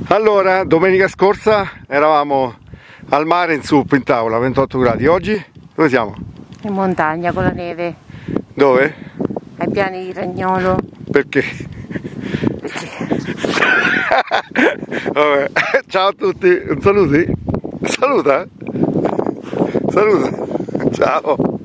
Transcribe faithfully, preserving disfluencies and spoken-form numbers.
Allora, domenica scorsa eravamo al mare in Sup, in tavola, ventotto gradi. Oggi dove siamo? In montagna con la neve. Dove? Ai piani di Ragnolo. Perché? Perché? Vabbè. Ciao a tutti, un saluti? Saluta? Saluta? Ciao!